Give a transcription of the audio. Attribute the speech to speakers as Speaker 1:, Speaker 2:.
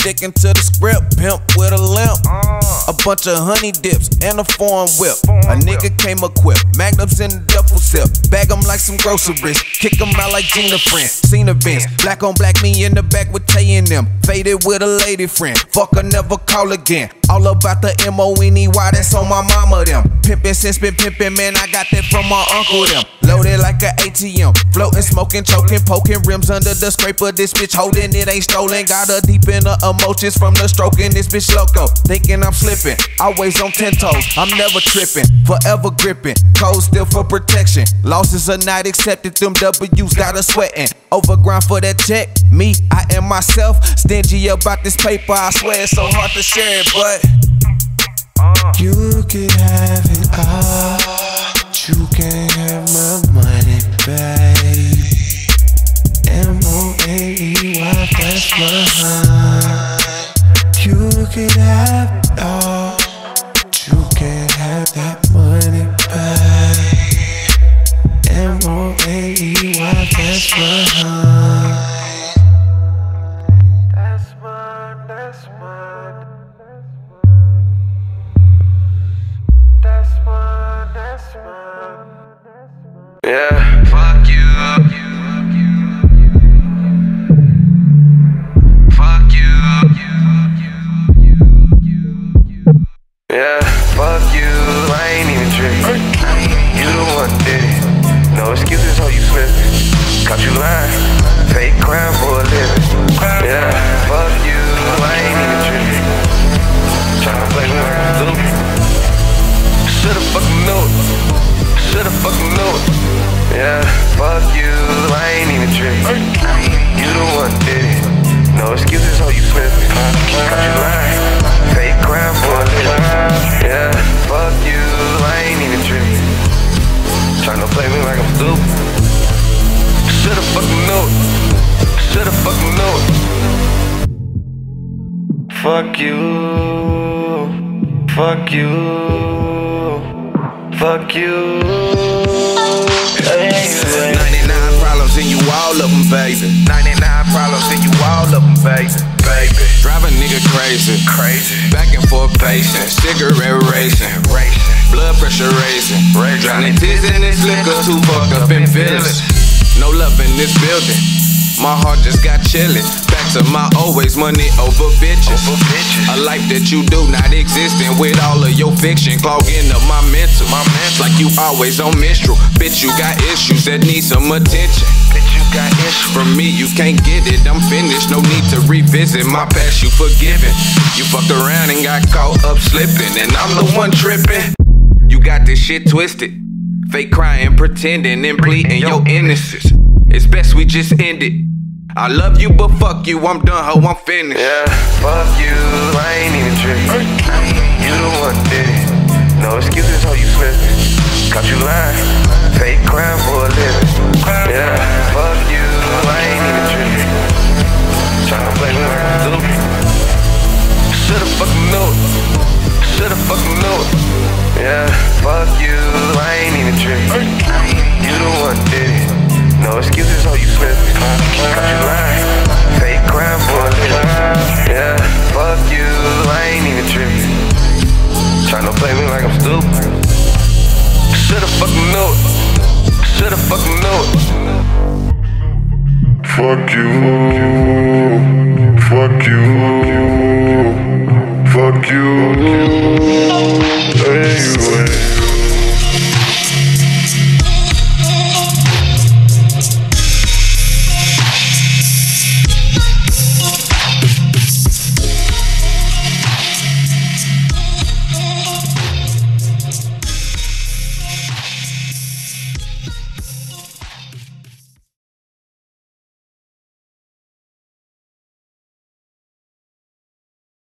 Speaker 1: sticking to the script, pimp with a limp. A bunch of honey dips and a foreign whip. A nigga came equipped, magnums in the duffel zip. Bag them like some groceries, kick them out like Gina friend. Seen events, black on black, me in the back with Tay and them. Faded with a lady friend, fuck her, never call again. All about the M-O-N-E-Y, that's on my mama them. Pimpin' since been pimpin', man, I got that from my uncle them. Loaded like a ATM, floating, smoking, choking, poking rims under the scraper. This bitch holding it ain't stolen. Got her deep in the emotions from the stroking. This bitch loco, thinking I'm slipping. Always on 10 toes, I'm never tripping. Forever gripping, code still for protection. Losses are not accepted, them W's got us sweating. Overground for that check, me, I am myself. Stingy about this paper, I swear it's so hard to share it, but
Speaker 2: you can have it all, but you can't have my money, babe. M-O-N-E-Y, that's mine. You can have it all, but you can't have that money, babe. M-O-N-E-Y, that's mine. That's mine, that's mine. That's mine, that's mine. Yeah, fuck you. Fuck you. Yeah, fuck you. I ain't even trippin'. You the one did it. No excuses, how you slippin'. Caught you lying. Fake crime for a living. Yeah, fuck you. I ain't even trippin'. Tryna play me like I'm stupid. Should've fucking knew it. Should've fucking knew it. Yeah, fuck you. I ain't even trippin'. You the one did it. No excuses, how you slippin'. Caught you lying. Fake crime for a living. Yeah, fuck you. I ain't even trippin'. Tryna play me like I'm stupid. Should've fucking knew it. Should've fucking knew it. Fuck you. Fuck you. Fuck you.
Speaker 1: 99 problems and you all of them, baby. 99 problems and you all of them, baby. Drive a nigga crazy. Back and forth pacing. Cigarette racing. Blood pressure raising. Drowning tears in this liquor. Too fucked up in feelings. No love in this building. My heart just got chillin'. Back to my always money over bitches. A life that you do not existing with all of your fiction clogging up my mental. Like you always on menstrual. Bitch, you got issues that need some attention. From me, you can't get it. I'm finished. No need to revisit my past. You forgiven. You fucked around and got caught up slipping, and I'm the one tripping. You got this shit twisted. Fake crying, pretending, and pleading your innocence. It's best we just end it. I love you, but fuck you, I'm done, ho, I'm finished.
Speaker 2: Yeah, fuck you, I ain't even trippin'. You the one did it. No excuses, how you slippin'. Caught you lying. Fake crime for a living. Yeah, fuck you, I ain't even trippin'. Tryna play me like I'm stupid. Should've fucking knew it. Should've fucking knew it. Yeah, fuck you, I ain't even trippin'. You the one did it. No excuses, how you slippin'. Caught you lying. Fake crime for a living. Yeah, fuck you, I ain't even trippin'. Tryna play me like I'm stupid. Should've fucking knew it. Should've fucking knew it. Fuck you. Fuck you. Fuck you.